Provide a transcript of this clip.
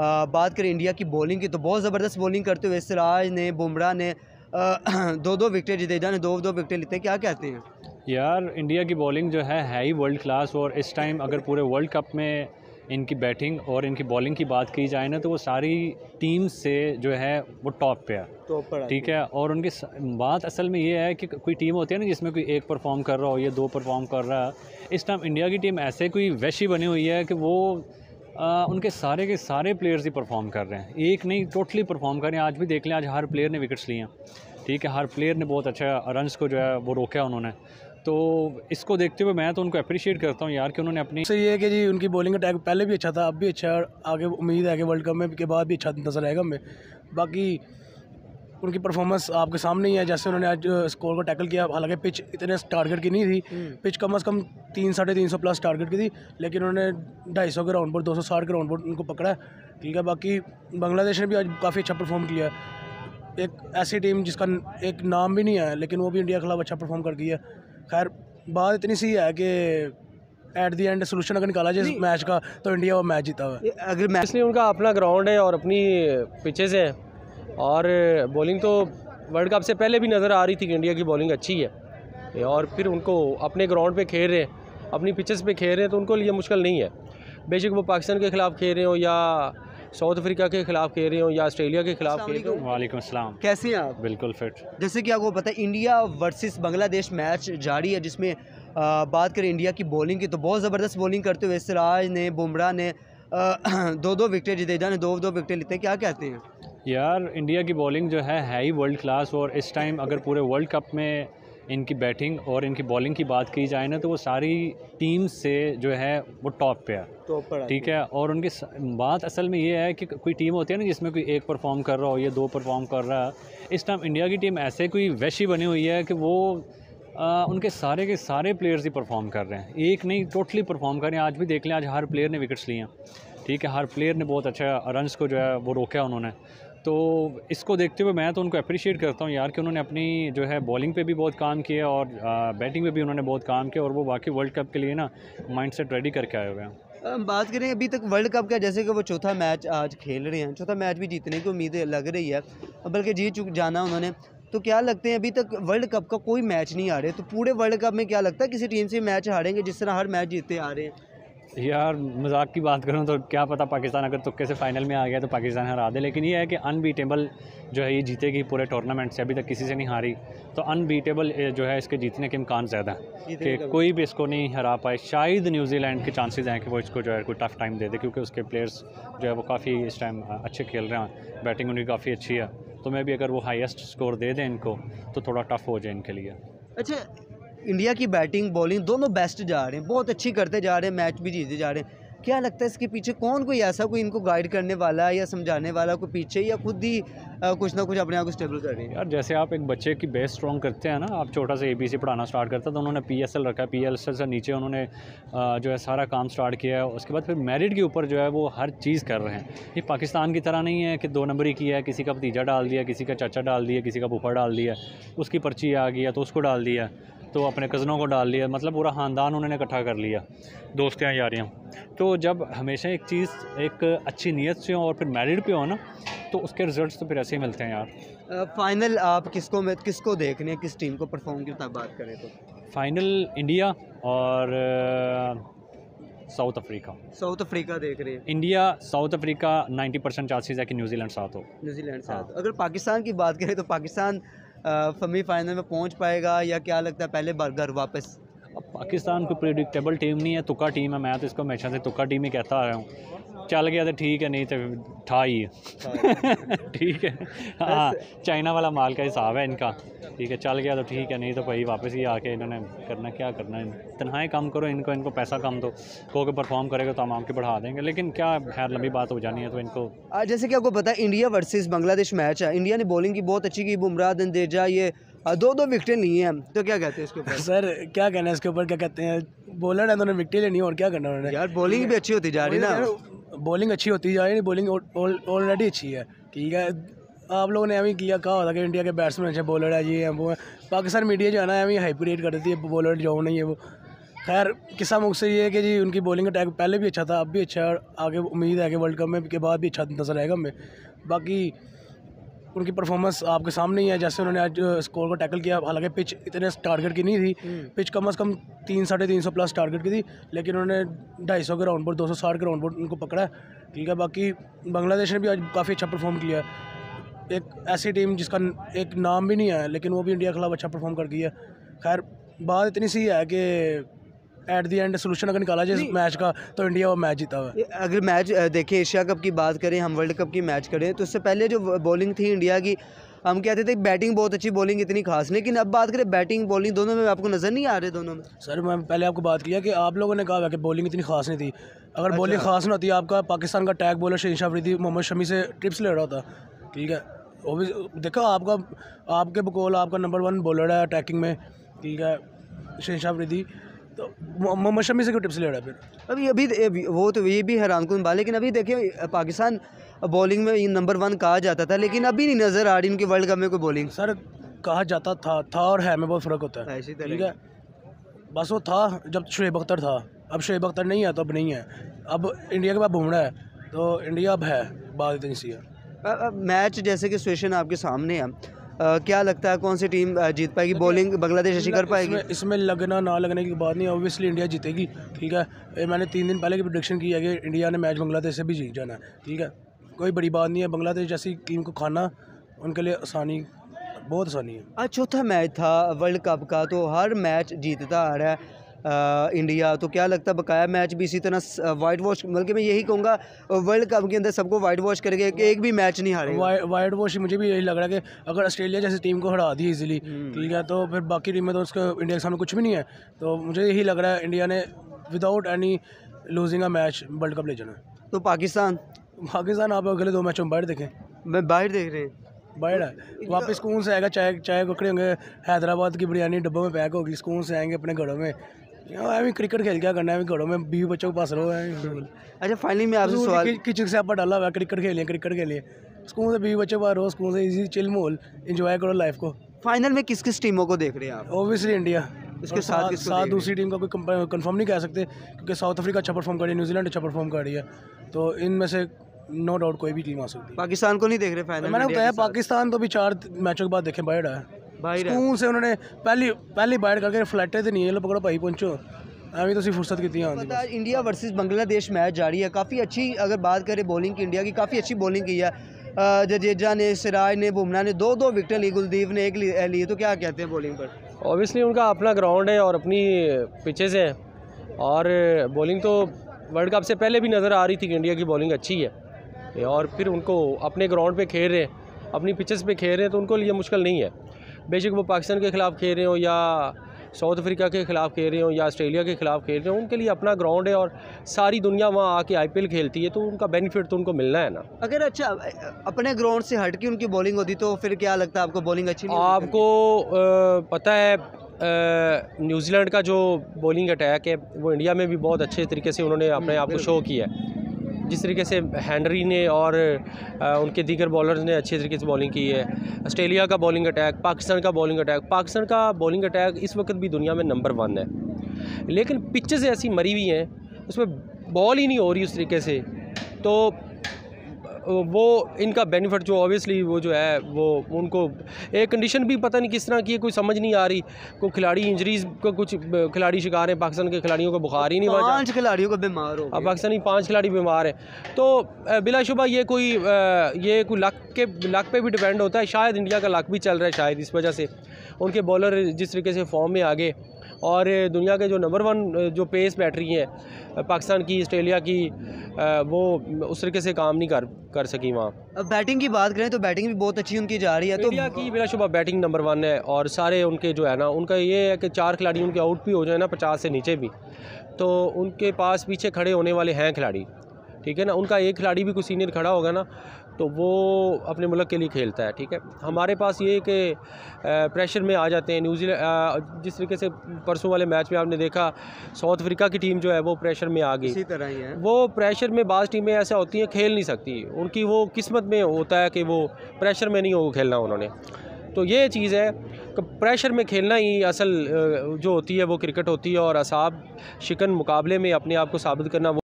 बात करें इंडिया की बॉलिंग की तो बहुत ज़बरदस्त बॉलिंग करते हुए सिराज ने, बुमराह ने दो विकेट, जडेजा ने दो विकेट लेते हैं। क्या कहते हैं यार? इंडिया की बॉलिंग जो है ही वर्ल्ड क्लास, और इस टाइम अगर पूरे वर्ल्ड कप में इनकी बैटिंग और इनकी बॉलिंग की बात की जाए ना, तो वो सारी टीम से जो है वो टॉप पे है, ठीक है। और उनकी बात असल में ये है कि कोई टीम होती है ना जिसमें कोई एक परफॉर्म कर रहा हो या दो परफॉर्म कर रहा है, इस टाइम इंडिया की टीम ऐसे कोई वैशी बनी हुई है कि वो उनके सारे के सारे प्लेयर्स ही परफॉर्म कर रहे हैं, एक नहीं टोटली परफॉर्म कर रहे हैं। आज भी देख लें, आज हर प्लेयर ने विकेट्स लिए हैं, ठीक है, हर प्लेयर ने बहुत अच्छा रन्स को जो है वो रोका उन्होंने। तो इसको देखते हुए मैं तो उनको अप्रिशिएट करता हूँ यार कि उन्होंने अपनी सही है कि जी उनकी बॉलिंग अटैक पहले भी अच्छा था, अब भी अच्छा है, आगे उम्मीद है कि वर्ल्ड कप में के बाद भी अच्छा नजर आएगा हमें। बाकी उनकी परफॉर्मेंस आपके सामने ही है, जैसे उन्होंने आज स्कोर को टैकल किया। हालांकि पिच इतने टारगेट की नहीं थी, पिच कम से कम 300-350 प्लस टारगेट की थी, लेकिन उन्होंने 250 के राउंड पर 260 के राउंड पर उनको पकड़ा है, ठीक है। बाकी बांग्लादेश ने भी आज काफ़ी अच्छा परफॉर्म किया है, एक ऐसी टीम जिसका एक नाम भी नहीं है, लेकिन वो भी इंडिया के खिलाफ अच्छा परफॉर्म कर गई है। खैर बात इतनी सी है कि एट दी एंड सोल्यूशन अगर निकाला जाए इस मैच का तो इंडिया वो मैच जीता हुआ है। अगर मैच इसलिए उनका अपना ग्राउंड है और अपनी पिचेज़ हैं, और बॉलिंग तो वर्ल्ड कप से पहले भी नज़र आ रही थी कि इंडिया की बॉलिंग अच्छी है, और फिर उनको अपने ग्राउंड पे खेल रहे हैं, अपनी पिचेस पे खेल रहे हैं, तो उनको लिए मुश्किल नहीं है। बेशक वो पाकिस्तान के ख़िलाफ़ खेल रहे हो या साउथ अफ्रीका के ख़िलाफ़ खेल रहे हो या ऑस्ट्रेलिया के ख़िलाफ़ खेल रहे हो। वालेकुम अस्सलाम, कैसे हैं आप? बिल्कुल फिट। जैसे कि आपको पता है इंडिया वर्सेस बांग्लादेश मैच जारी है, जिसमें बात करें इंडिया की बॉलिंग की तो बहुत ज़बरदस्त बॉलिंग करते हुए सिराज ने, बुमराह ने दो विकेट, जडेजा ने दो विकेट लेते हैं। क्या कहते हैं यार? इंडिया की बॉलिंग जो है ही वर्ल्ड क्लास, और इस टाइम अगर पूरे वर्ल्ड कप में इनकी बैटिंग और इनकी बॉलिंग की बात की जाए ना, तो वो सारी टीम से जो है वो टॉप पे है, ठीक है। और उनकी बात असल में ये है कि कोई टीम होती है ना जिसमें कोई एक परफॉर्म कर रहा हो या दो परफॉर्म कर रहा है, इस टाइम इंडिया की टीम ऐसे कोई वैशी बनी हुई है कि वो उनके सारे के सारे प्लेयर्स ही परफॉर्म कर रहे हैं, एक नहीं टोटली परफॉर्म कर रहे हैं। आज भी देख लें, आज हर प्लेयर ने विकेट्स लिए हैं, ठीक है, हर प्लेयर ने बहुत अच्छा रन्स को जो है वो रोका उन्होंने। तो इसको देखते हुए मैं तो उनको अप्रिशिएट करता हूँ यार कि उन्होंने अपनी जो है बॉलिंग पे भी बहुत काम किया और बैटिंग पे भी उन्होंने बहुत काम किया, और वो बाकी वर्ल्ड कप के लिए ना माइंडसेट रेडी करके आए हुए हैं। हम बात करें अभी तक वर्ल्ड कप का, जैसे कि वो चौथा मैच आज खेल रहे हैं, चौथा मैच भी जीतने की उम्मीद लग रही है, बल्कि जीत चुक जाना उन्होंने। तो क्या लगते हैं, अभी तक वर्ल्ड कप का कोई मैच नहीं आ रहे, तो पूरे वर्ल्ड कप में क्या लगता है किसी टीम से मैच हारेंगे जिस तरह हर मैच जीतते आ रहे हैं? यार मजाक की बात करूं तो क्या पता पाकिस्तान अगर तुक्के से फाइनल में आ गया तो पाकिस्तान हरा दे, लेकिन ये है कि अनबीटेबल जो है ये जीतेगी पूरे टूर्नामेंट से, अभी तक किसी से नहीं हारी, तो अनबीटेबल जो है इसके जीतने के इम्कान ज़्यादा है कि कोई भी इसको नहीं हरा पाए। शायद न्यूजीलैंड के चांसेस हैं कि वो इसको जो है कोई टफ़ टाइम दे दे, क्योंकि उसके प्लेयर्स जो है वो काफ़ी इस टाइम अच्छे खेल रहे हैं, बैटिंग उनकी काफ़ी अच्छी है, तो मैं भी अगर वो हाईएस्ट स्कोर दे दें इनको तो थोड़ा टफ़ हो जाए इनके लिए। अच्छा, इंडिया की बैटिंग बॉलिंग दोनों बेस्ट जा रहे हैं, बहुत अच्छी करते जा रहे हैं, मैच भी जीते जा रहे हैं। क्या लगता है इसके पीछे कौन कोई ऐसा कोई इनको गाइड करने वाला है या समझाने वाला कोई पीछे, या खुद ही कुछ ना कुछ अपने आप को स्टेबल कर रहे हैं? यार जैसे आप एक बच्चे की बेस स्ट्रॉन्ग करते हैं ना, आप छोटा सा ABC पढ़ाना स्टार्ट करता है तो उन्होंने PSL रखा है, PSL से नीचे उन्होंने जो है सारा काम स्टार्ट किया है, उसके बाद फिर मेरिट के ऊपर जो है वो हर चीज़ कर रहे हैं। ये पाकिस्तान की तरह नहीं है कि 2 नंबरी की है, किसी का भतीजा डाल दिया, किसी का चाचा डाल दिया, किसी का फूफा डाल दिया, उसकी पर्ची आ गई है तो उसको डाल दिया, तो अपने कज़नों को डाल लिया, मतलब पूरा ख़ानदान उन्होंने इकट्ठा कर लिया, दोस्तियाँ यारियाँ। तो जब हमेशा एक चीज़ एक अच्छी नीयत से हो और फिर मेरिट पे हो ना, तो उसके रिजल्ट्स तो फिर ऐसे ही मिलते हैं यार। फाइनल आप किसको देखने, किस टीम को परफॉर्म की बात करें तो? फाइनल इंडिया और साउथ अफ्रीका। साउथ अफ्रीका देख रहे हैं? इंडिया साउथ अफ्रीका 90% चांसेस है कि न्यूजीलैंड साथ हो। न्यूजीलैंड साथ। अगर पाकिस्तान की बात करें तो पाकिस्तान सेमीफाइनल में पहुंच पाएगा या क्या लगता है पहले बार घर वापस? अब पाकिस्तान कोई प्रेडिक्टेबल टीम नहीं है, तुक्का टीम है, मैं तो इसको हमेशा से तुक्का टीम ही कहता आ रहा हूँ। चल गया तो ठीक है, नहीं तो था ही है ठीक है, हाँ चाइना वाला माल का हिसाब है इनका, ठीक है, चल गया तो ठीक है, नहीं तो भाई वापस ही आके इन्होंने करना क्या करना है, तनहाई कम करो इनको पैसा कम दो, को परफॉर्म करेगा तो हम आपके बढ़ा देंगे, लेकिन क्या खैर लंबी बात हो जानी है तो इनको। जैसे कि आपको पता है इंडिया वर्सेस बांग्लादेश मैच है, इंडिया ने बॉलिंग की बहुत अच्छी की, बुमराह जडेजा ये दो विकेटें ली हैं, तो क्या कहते हैं इसके ऊपर? सर क्या कहना है इसके ऊपर, क्या कहते हैं, बॉलर है तो उन्होंने विकेट लेनी है और क्या करना उन्होंने। यार बॉलिंग भी अच्छी होती जा रही है ना, बॉलिंग अच्छी होती जा रही है, बॉलिंग ऑलरेडी अच्छी है, ठीक है। आप लोगों ने अभी किया कहा होता कि इंडिया के बैट्समैन अच्छे, बॉलर है ये है वो है, पाकिस्तान मीडिया जो है ना अभी हाइपर रेट कर देती है बॉलर जो नहीं है वो, खैर किस्सा मुझसे ये है कि जी उनकी बॉलिंग अटैक पहले भी अच्छा था, अब भी अच्छा है, आगे उम्मीद है कि वर्ल्ड कप में के बाद भी अच्छा नज़र आएगा हमें। बाकी उनकी परफॉर्मेंस आपके सामने ही है, जैसे उन्होंने आज स्कोर को टैकल किया। हालांकि पिच इतने टारगेट की नहीं थी, पिच कम से कम 300-350 प्लस टारगेट की थी, लेकिन उन्होंने 250 के राउंड पर 260 के राउंड पर उनको पकड़ा है, ठीक है। बाकी बांग्लादेश ने भी आज काफ़ी अच्छा परफॉर्म किया है, एक ऐसी टीम जिसका एक नाम भी नहीं है, लेकिन वो भी इंडिया के खिलाफ अच्छा परफॉर्म कर गई है। खैर बात इतनी सी है कि एट दी एंड सोल्यूशन अगर निकाला जाए इस मैच का तो इंडिया वो मैच जीता हुआ है। अगर मैच देखें, एशिया कप की बात करें, हम वर्ल्ड कप की मैच करें, तो उससे पहले जो बॉलिंग थी इंडिया की, हम कहते थे बैटिंग बहुत अच्छी, बॉलिंग इतनी खास, लेकिन अब बात करें बैटिंग बॉलिंग दोनों में आपको नज़र नहीं आ रहे दोनों में? सर मैं पहले आपको बात किया कि आप लोगों ने कहा कि बॉलिंग इतनी खास नहीं थी। अगर बॉलिंग खास ना होती, आपका पाकिस्तान का टैग बॉलर शहीन शाह अफरीदी मोहम्मद शमी से ट्रिप्स ले रहा होता, ठीक है। वो भी देखो आपके बकौल आपका नंबर 1 बॉलर है अटैकिंग में, ठीक है, शहीन शाह अफरीदी, तो मोहम्मद शमी से क्यों टिप्स ले रहा है फिर? अभी वो तो ये भी हैरान कुन बात, लेकिन अभी देखिए पाकिस्तान बॉलिंग में नंबर 1 कहा जाता था, लेकिन अभी नहीं नज़र आ रही उनकी वर्ल्ड कप में कोई बॉलिंग। सर कहा जाता था और है में बहुत फ़र्क होता है, ठीक है। बस वो था जब शुएब अख्तर था, अब शुएब अख्तर नहीं है तो अब नहीं है। अब इंडिया के पास बुमराह है तो इंडिया अब है, बात इतनी सी है। मैच जैसे कि सिचुएशन आपके सामने है, क्या लगता है कौन सी टीम जीत पाएगी? बॉलिंग बांग्लादेश ऐसी कर पाएगी? इसमें लगना ना लगने की बात नहीं है, ऑब्वियसली इंडिया जीतेगी, ठीक है। मैंने 3 दिन पहले की प्रेडिक्शन की है कि इंडिया ने मैच बांग्लादेश से भी जीत जाना है, ठीक है। कोई बड़ी बात नहीं है, बांग्लादेश जैसी टीम को खाना उनके लिए आसानी, बहुत आसानी है। आज चौथा मैच था वर्ल्ड कप का, तो हर मैच जीतता आ रहा है इंडिया, तो क्या लगता है बकाया मैच भी इसी तरह वाइट वॉश, बल्कि मैं यही कहूँगा वर्ल्ड कप के अंदर सबको वाइट वॉश करके एक भी मैच नहीं हारे? वाइट वॉश मुझे भी यही लग रहा है कि अगर ऑस्ट्रेलिया जैसी टीम को हरा दी इजीली, ठीक है, तो फिर बाकी टीमें तो उसका इंडिया के सामने कुछ भी नहीं है। तो मुझे यही लग रहा है इंडिया ने without any losing a match world cup ले जाना है। तो पाकिस्तान आप अगले 2 मैचों में बाहर देखें, मैं बाहर देख रहे हैं, बाहर है, वापस सुकून से आएगा, चाय ककड़े होंगे, हैदराबाद की बिरयानी डब्बों में पैक होगी, सुकून से आएंगे अपने घरों में। अभी क्रिकेट खेल क्या करना है, घरों में 20 बच्चों के पास रहो है। अच्छा फाइनली में आपसे सवाल, किचन से आप डाला हुआ है, क्रिकेट खेलिए, सुकून से 20 बच्चों के पास रहो, सुकून से इजी चिल माहौल एंजॉय करो लाइफ को। फाइनल में किस किस टीमों को देख रहे हैं आप? ऑब्वियसली इंडिया, इसके साथ दूसरी टीम का कोई कंफर्म नहीं कह सकते, क्योंकि साउथ अफ्रीका अच्छा परफॉर्म कर रही है, न्यूजीलैंड अच्छा परफॉर्म कर रही है, तो इनमें से नो डाउट कोई भी टीम आ सकती है। पाकिस्तान को नहीं देख रहे फाइनल? मैंने बताया पाकिस्तान तो भी 4 मैचों के बाद देखें बाहर है, सुकून से उन्होंने पहली बाहर करके फ्लैटे तो नहीं है, लो पकड़ो भाई पहुंचो, अभी तो फुर्सत की थी। इंडिया वर्सेस बांग्लादेश मैच जारी है, काफ़ी अच्छी अगर बात करें बॉलिंग की, इंडिया की काफ़ी अच्छी बॉलिंग की है। जडेजा ने, सिराज ने, बुमराह ने 2-2 विकेट ली, कुलदीप ने 1 ली, तो क्या कहते हैं बॉलिंग पर? ऑब्वियसली उनका अपना ग्राउंड है और अपनी पिचेज़ हैं, और बॉलिंग तो वर्ल्ड कप से पहले भी नज़र आ रही थी कि इंडिया की बॉलिंग अच्छी है, और फिर उनको अपने ग्राउंड पे खेल रहे हैं, अपनी पिचेस पे खेल रहे हैं, तो उनको लिए मुश्किल नहीं है। बेशक वो पाकिस्तान के ख़िलाफ़ खेल रहे हो या साउथ अफ्रीका के ख़िलाफ़ खेल रहे हो या ऑस्ट्रेलिया के ख़िलाफ़ खेल रहे हो, उनके लिए अपना ग्राउंड है और सारी दुनिया वहाँ आके IPL खेलती है, तो उनका बेनिफिट तो उनको मिलना है ना। अगर अच्छा अपने ग्राउंड से हट के उनकी बॉलिंग होती तो फिर क्या लगता है आपको, बॉलिंग अच्छी नहीं होती? आपको पता है न्यूजीलैंड का जो बॉलिंग अटैक है वो इंडिया में भी बहुत अच्छे तरीके से उन्होंने अपने आप को शो किया है। जिस तरीके से हेनरी ने और उनके दीगर बॉलर्स ने अच्छे तरीके से बॉलिंग की है, ऑस्ट्रेलिया का बॉलिंग अटैक, पाकिस्तान का बॉलिंग अटैक इस वक्त भी दुनिया में नंबर 1 है, लेकिन पिचेस ऐसी मरी हुई हैं, उसमें बॉल ही नहीं हो रही उस तरीके से, तो वो इनका बेनिफिट जो ऑब्वियसली वो जो है वो उनको एक कंडीशन भी पता नहीं किस तरह की है, कोई समझ नहीं आ रही, कोई खिलाड़ी इंजरीज को, कुछ खिलाड़ी शिकार हैं, पाकिस्तान के खिलाड़ियों को बुखार ही नहीं, 5 खिलाड़ियों को बीमार हो, अब पाकिस्तानी 5 खिलाड़ी बीमार हैं, तो बिलाशुबा ये कोई लक पे भी डिपेंड होता है। शायद इंडिया का लक भी चल रहा है, शायद इस वजह से उनके बॉलर जिस तरीके से फॉर्म में आगे, और दुनिया के जो नंबर 1 जो पेस बैटरी हैं पाकिस्तान की, ऑस्ट्रेलिया की, वो उस तरीके से काम नहीं कर सकी वहाँ। अब बैटिंग की बात करें तो बैटिंग भी बहुत अच्छी उनकी जा रही है, तो इंडिया की बिलाशुबा बैटिंग नंबर 1 है, और सारे उनके जो है ना, उनका ये है कि 4 खिलाड़ी उनके आउट भी हो जाए ना 50 से नीचे भी, तो उनके पास पीछे खड़े होने वाले हैं खिलाड़ी, ठीक है ना। उनका एक खिलाड़ी भी कोई सीनियर खड़ा होगा ना तो वो अपने मुल्क के लिए खेलता है, ठीक है। हमारे पास ये कि प्रेशर में आ जाते हैं। न्यूजीलैंड जिस तरीके से परसों वाले मैच में आपने देखा, साउथ अफ्रीका की टीम जो है वो प्रेशर में आ गई, इसी तरह ही है। वो प्रेशर में बाज़ टीमें ऐसा होती हैं खेल नहीं सकती, उनकी वो किस्मत में होता है कि वो प्रेशर में नहीं हो खेलना उन्होंने। तो ये चीज़ है कि प्रेशर में खेलना ही असल जो होती है वो क्रिकेट होती है, और असाब शिकन मुकाबले में अपने आप को साबित करना